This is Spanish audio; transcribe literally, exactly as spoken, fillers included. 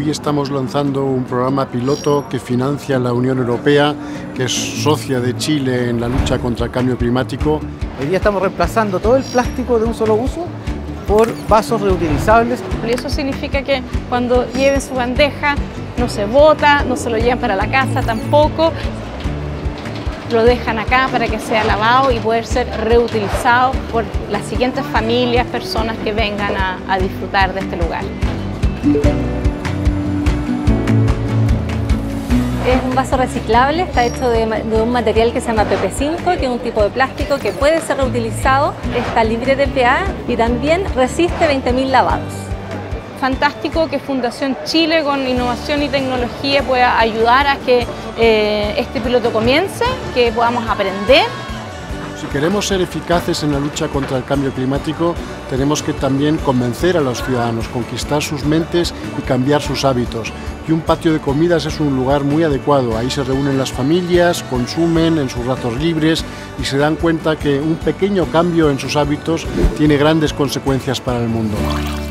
Hoy estamos lanzando un programa piloto que financia la Unión Europea, que es socia de Chile en la lucha contra el cambio climático. Hoy día estamos reemplazando todo el plástico de un solo uso por vasos reutilizables. Y eso significa que cuando lleven su bandeja no se bota, no se lo llevan para la casa tampoco. Lo dejan acá para que sea lavado y poder ser reutilizado por las siguientes familias, personas que vengan a, a disfrutar de este lugar. Es un vaso reciclable, está hecho de, de un material que se llama P P cinco, que es un tipo de plástico que puede ser reutilizado, está libre de P A y también resiste veinte mil lavados. Fantástico que Fundación Chile con innovación y tecnología pueda ayudar a que eh, este piloto comience, que podamos aprender. Si queremos ser eficaces en la lucha contra el cambio climático, tenemos que también convencer a los ciudadanos, conquistar sus mentes y cambiar sus hábitos. Y un patio de comidas es un lugar muy adecuado. Ahí se reúnen las familias, consumen en sus ratos libres y se dan cuenta que un pequeño cambio en sus hábitos tiene grandes consecuencias para el mundo.